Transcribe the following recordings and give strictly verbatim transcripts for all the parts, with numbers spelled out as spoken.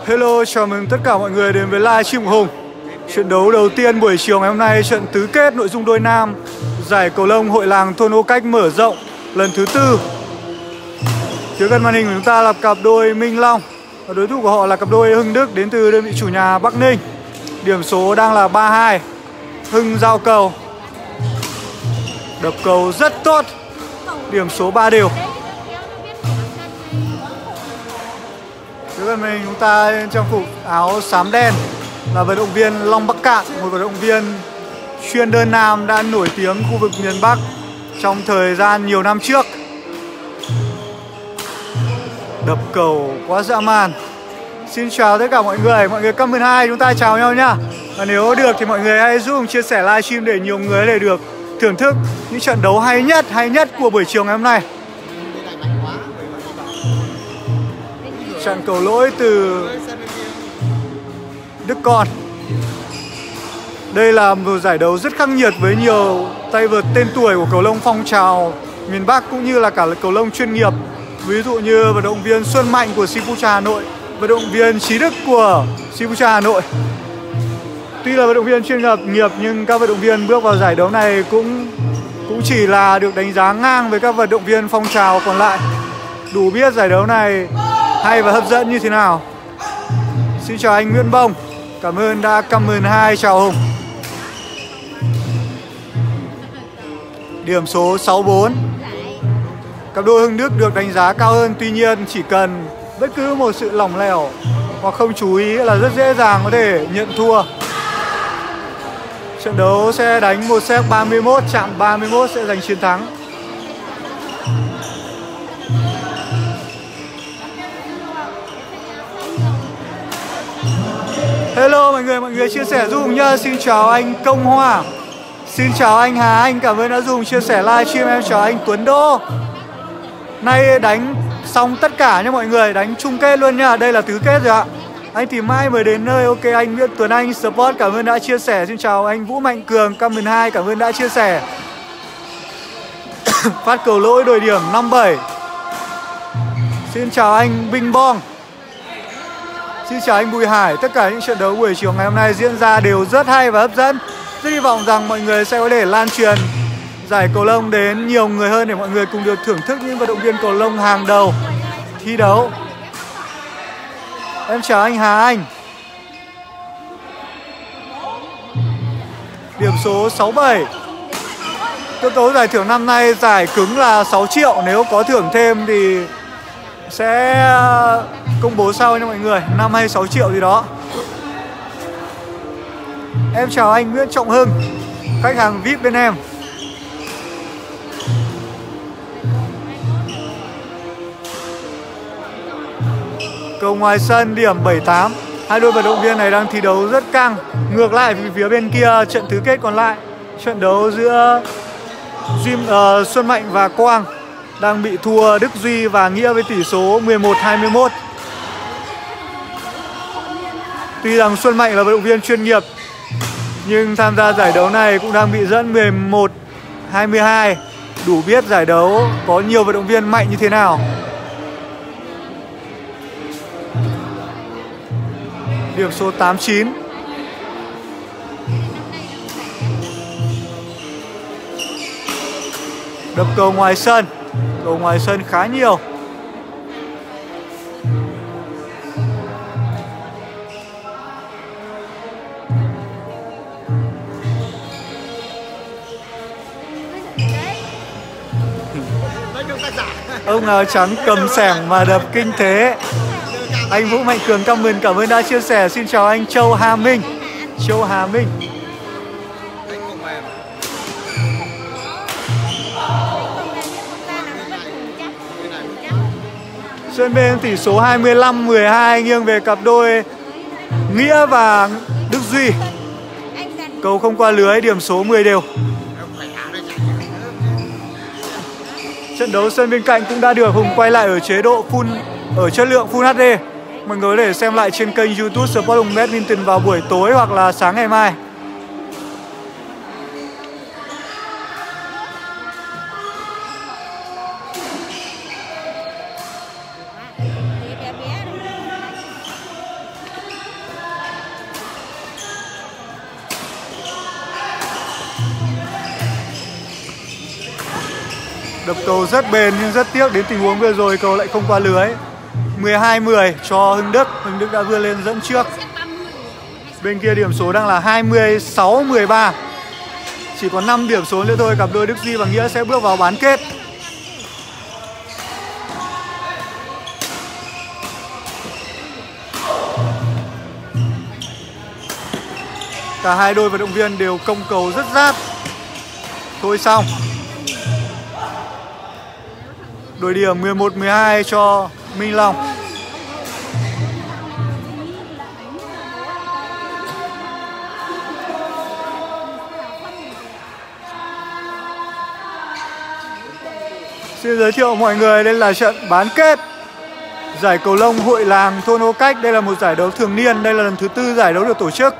Hello, chào mừng tất cả mọi người đến với livestream của Hùng. Trận đấu đầu tiên buổi chiều ngày hôm nay, trận tứ kết nội dung đôi nam giải cầu lông hội làng thôn Ô Cách mở rộng lần thứ tư. Phía gần màn hình của chúng ta là cặp đôi Minh Long và đối thủ của họ là cặp đôi Hưng Đức đến từ đơn vị chủ nhà Bắc Ninh. Điểm số đang là ba hai. Hưng giao cầu, đập cầu rất tốt, điểm số ba đều. Phía gần màn hình chúng ta trang phục áo xám đen là vận động viên Long Bắc Cạn, một vận động viên chuyên đơn nam đã nổi tiếng khu vực miền Bắc trong thời gian nhiều năm trước. Đập cầu quá dã man. Xin chào tất cả mọi người, mọi người comment hai chúng ta chào nhau nhá. Và nếu được thì mọi người hãy giúp chia sẻ livestream để nhiều người để được thưởng thức những trận đấu hay nhất, hay nhất của buổi chiều ngày hôm nay. Trận cầu lỗi từ Đức Con. Đây là một giải đấu rất khắc nghiệt với nhiều tay vợt tên tuổi của cầu lông phong trào miền Bắc cũng như là cả cầu lông chuyên nghiệp. Ví dụ như vận động viên Xuân Mạnh của Sipucha Hà Nội, vận động viên Trí Đức của Sipucha Hà Nội. Tuy là vận động viên chuyên nghiệp nhưng các vận động viên bước vào giải đấu này cũng cũng chỉ là được đánh giá ngang với các vận động viên phong trào còn lại. Đủ biết giải đấu này hay và hấp dẫn như thế nào. Xin chào anh Nguyễn Bông, cảm ơn đã comment hai, chào Hùng. Điểm số sáu bốn. Cặp đôi Hưng Đức được đánh giá cao hơn, tuy nhiên chỉ cần bất cứ một sự lỏng lẻo hoặc không chú ý là rất dễ dàng có thể nhận thua. Trận đấu sẽ đánh một set ba mươi mốt, chạm ba mươi mốt sẽ giành chiến thắng. Hello mọi người, mọi người chia sẻ giúp Hùng nhá. Xin chào anh Công Hoa, xin chào anh Hà Anh, cảm ơn đã dùng chia sẻ livestream. Em chào anh Tuấn Đô. Nay đánh xong tất cả nha mọi người, đánh chung kết luôn nha. Đây là tứ kết rồi ạ. Anh thì mai mới đến nơi. Ok, anh Nguyễn Tuấn Anh Sport, cảm ơn đã chia sẻ. Xin chào anh Vũ Mạnh Cường comment hai, cảm ơn đã chia sẻ. Phát cầu lỗi đổi điểm năm bảy. Xin chào anh Binh Bong. Xin chào anh Bùi Hải. Tất cả những trận đấu buổi chiều ngày hôm nay diễn ra đều rất hay và hấp dẫn. Rất hy vọng rằng mọi người sẽ có thể lan truyền giải cầu lông đến nhiều người hơn để mọi người cùng được thưởng thức những vận động viên cầu lông hàng đầu thi đấu. Em chào anh Hà Anh. Điểm số sáu bảy. Cơ cấu giải thưởng năm nay giải cứng là sáu triệu. Nếu có thưởng thêm thì sẽ công bố sau nha mọi người, năm hay sáu triệu gì đó. Em chào anh Nguyễn Trọng Hưng, khách hàng vi ai pi bên em. Cầu ngoài sân điểm bảy tám. Hai đôi vận động viên này đang thi đấu rất căng. Ngược lại vì phía bên kia trận tứ kết còn lại, trận đấu giữa Jim, uh, Xuân Mạnh và Quang đang bị thua Đức Duy và Nghĩa với tỷ số mười một hai mươi mốt. Tuy rằng Xuân Mạnh là vận động viên chuyên nghiệp nhưng tham gia giải đấu này cũng đang bị dẫn mười một hai mươi hai. Đủ biết giải đấu có nhiều vận động viên mạnh như thế nào. Điểm số tám chín. Đập cầu ngoài sân. Cầu ngoài sân khá nhiều. Ông áo trắng cầm xẻng mà đập kinh thế. Anh Vũ Mạnh Cường comment, cảm ơn đã chia sẻ. Xin chào anh Châu Hà Minh. Châu Hà Minh. Sân bên tỷ số hai mươi lăm mười hai nghiêng về cặp đôi Nghĩa và Đức Duy. Cầu không qua lưới, điểm số mười đều. Trận đấu sân bên cạnh cũng đã được Hùng quay lại ở chế độ full, ở chất lượng Full hát đê. Mọi người có thể xem lại trên kênh YouTube Sport Hùng Badminton vào buổi tối hoặc là sáng ngày mai. Đập cầu rất bền nhưng rất tiếc đến tình huống vừa rồi cầu lại không qua lưới. mười hai mười cho Hưng Đức. Hưng Đức đã vươn lên dẫn trước. Bên kia điểm số đang là hai mươi sáu mười ba. Chỉ còn năm điểm số nữa thôi, cặp đôi Đức Duy và Nghĩa sẽ bước vào bán kết. Cả hai đôi vận động viên đều công cầu rất rát. Thôi xong. Đội điểm mười một mười hai cho Minh Long. Xin giới thiệu mọi người, đây là trận bán kết giải cầu lông hội làng thôn Ô Cách. Đây là một giải đấu thường niên, đây là lần thứ tư giải đấu được tổ chức.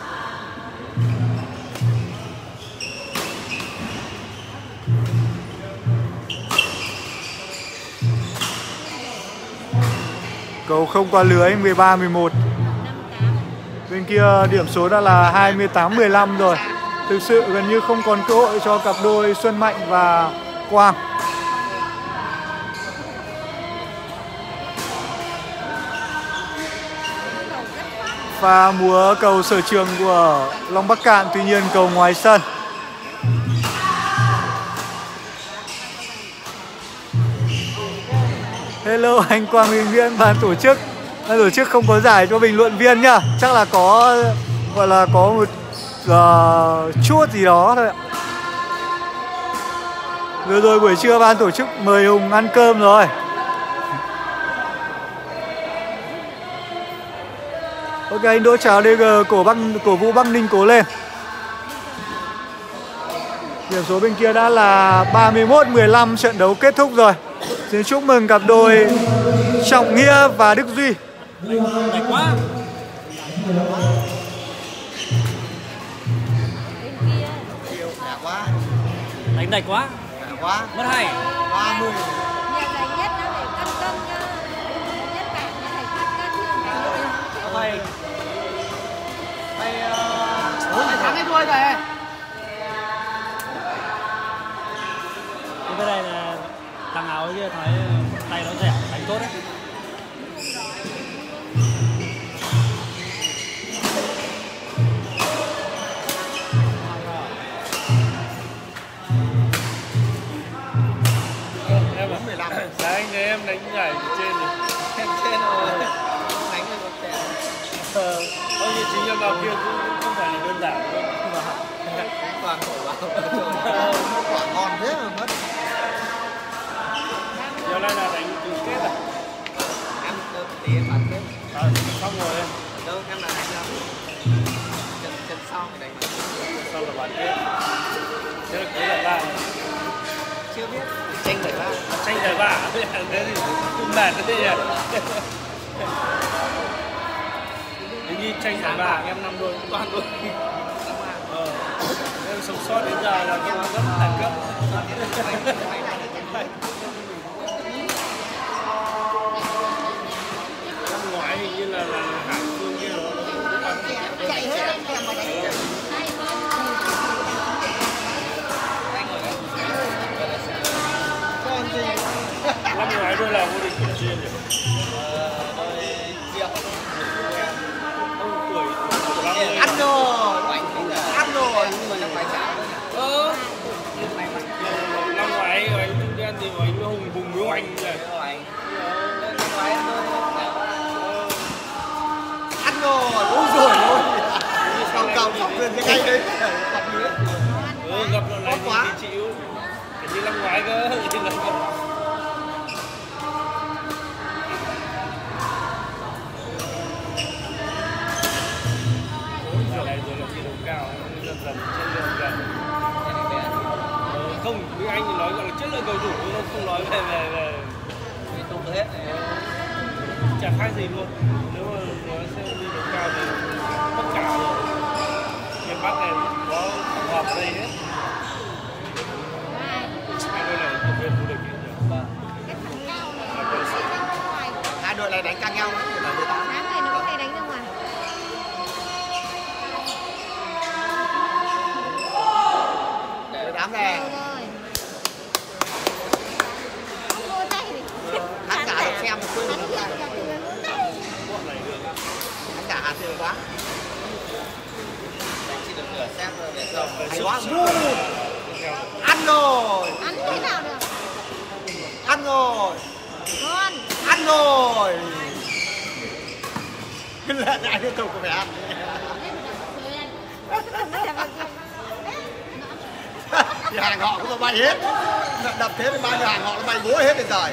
Cầu không qua lưới, mười ba mười một. Bên kia điểm số đã là hai mươi tám mười lăm rồi. Thực sự gần như không còn cơ hội cho cặp đôi Xuân Mạnh và Quang. Pha múa cầu sở trường của Long Bắc Cạn, tuy nhiên cầu ngoài sân. Hello anh Quang Huy Nguyễn, ban tổ chức. Ban tổ chức không có giải cho bình luận viên nhá. Chắc là có gọi là có một uh, chút gì đó thôi ạ. Vừa rồi buổi trưa ban tổ chức mời Hùng ăn cơm rồi. Ok, anh Đỗ chào đê giê, cổ băng cổ vũ Bắc Ninh cố lên. Điểm số bên kia đã là ba mươi mốt mười lăm, trận đấu kết thúc rồi. Xin chúc mừng cặp đôi Trọng Nghĩa và Đức Duy. Đẹp quá. Đánh đẹp quá. Quá. Mất hay. ba mươi. Thầy. Thầy thầy thắng hay thua rồi? Cái này là thằng nào kia thấy tay nó dẻo, đánh tốt đấy. Em à? mười lăm. Sáng anh thấy em đánh giải trên rồi. Em trên rồi. Đánh được một tèo. Ờ, ôi như chính em vào kia cũng không phải là đơn giản đâu. Cũng toàn thổi vào. Quả ngon thế mà mất. Giờ này là đánh từ kết à? Em tí em bắn kết. Ờ, xong rồi em. Đâu em là đánh đâu. Trận trận sau thì đánh. Sau là bán kết. Thế là cuối giải ba. Chưa biết. Tranh giải ba. Tranh giải ba. Thế thì cũng mệt thế nhỉ. Thế như tranh giải ba em năm đôi toàn đôi. Ờ. Em sống sót đến giờ là em rất thành cấp. Năm ngoái hình như là là Hải Phương kia nó Chạy hết lên kèm mà đánh. năm ngoái đôi là vô địch của chuyên rồi. Ông tuổi Ăn rồi, ăn rồi nhưng mà phải trả nữa. Ừ. năm ngoái anh trung đen thì anh với Hùng Hùng với anh rồi. Ăn rồi, ôi rồi luôn. Cầu cầu học lên cái ngay đấy. Ừ, gặp lần này thì chịu. Cái như năm ngoái cơ, thì là giờ này rồi là thi đấu cao, dần dần chất lượng dần. Không, với anh thì nói gọi là chất lượng cầu thủ, nó không nói về về về tung hết. chả khác gì luôn. Nếu mà nói sẽ thi đấu cao thì tất cả rồi. Miền Bắc này có hợp ở đây hết. Hai đôi này tổng viên vô địch nhỉ? Hai đội này đánh căng nhau đấy, là mười tám. Đám này nó có thể đánh ra ngoài. Để đám này. quá. Chỉ được nửa set rồi để xong. Hay quá. Ăn rồi. Ăn thế nào được? Ăn rồi. Ngon. Ăn rồi. Cái lợn này liên tục phải ăn. Thì hàng họ cũng bay hết. Đập thế thì bao nhiêu hàng họ nó bay búa hết lên trời.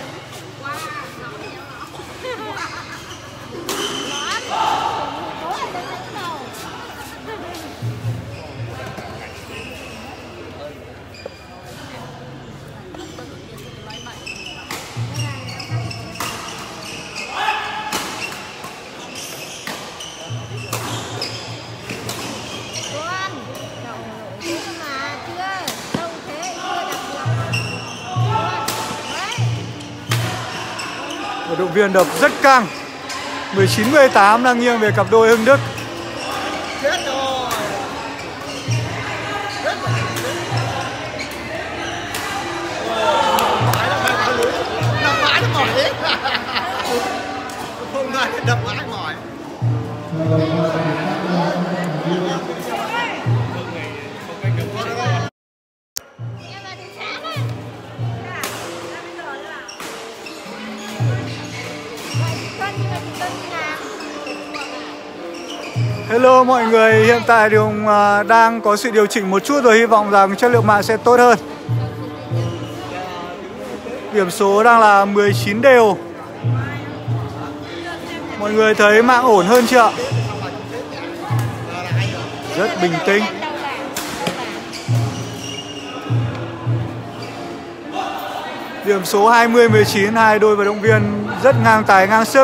Vận động viên đập rất căng. mười chín mười tám đang nghiêng về cặp đôi Hưng Đức. Chết rồi. Chết rồi. Đập mãi nó mỏi hết. Hôm nay đập mãi mỏi. Hello mọi người, hiện tại thì Hùng uh, đang có sự điều chỉnh một chút rồi, hy vọng rằng chất lượng mạng sẽ tốt hơn. Điểm số đang là mười chín đều. Mọi người thấy mạng ổn hơn chưa ạ? Rất bình tĩnh. Điểm số hai mươi mười chín, hai đôi vận động viên rất ngang tài ngang sức.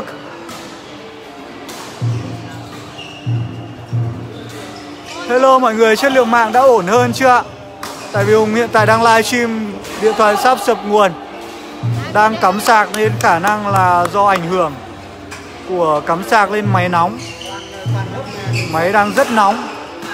Hello mọi người, chất lượng mạng đã ổn hơn chưa ạ? Tại vì Hùng hiện tại đang live stream, điện thoại sắp sập nguồn, đang cắm sạc nên khả năng là do ảnh hưởng của cắm sạc lên máy nóng. Máy đang rất nóng.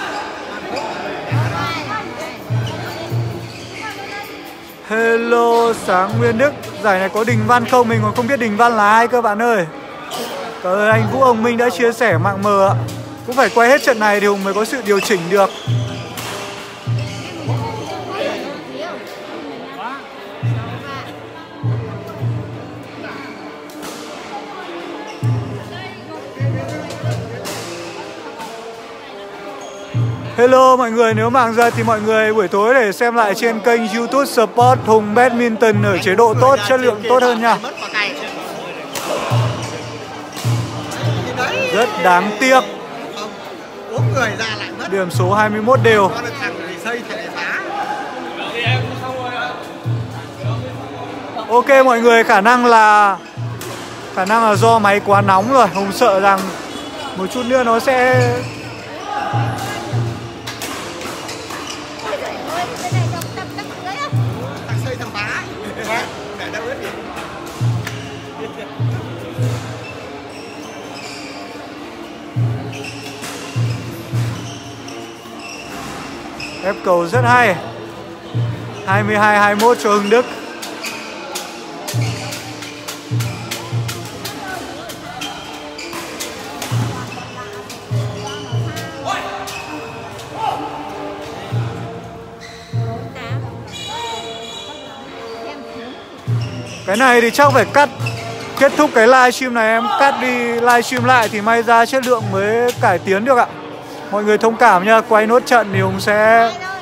Hello Sáng Nguyên Đức, giải này có Đình Văn không? Mình còn không biết Đình Văn là ai cơ bạn ơi. Cảm ơn anh Vũ Hồng Minh đã chia sẻ mạng mờ ạ. Cũng phải quay hết trận này thì Hùng mới có sự điều chỉnh được. Hello mọi người, nếu mạng giật thì mọi người buổi tối để xem lại trên kênh YouTube Support Hùng Badminton ở chế độ tốt, chất lượng tốt hơn nha. Rất đáng tiếc. Điểm số hai mươi mốt đều. Ok mọi người, khả năng là khả năng là do máy quá nóng rồi. Hùng sợ rằng một chút nữa nó sẽ ép cầu rất hay. Hai mươi hai hai mươi mốt cho Hưng Đức. Cái này thì chắc phải cắt. Kết thúc cái livestream này em cắt đi livestream lại thì may ra chất lượng mới cải tiến được ạ. Mọi người thông cảm nha, quay nốt trận thì Hùng sẽ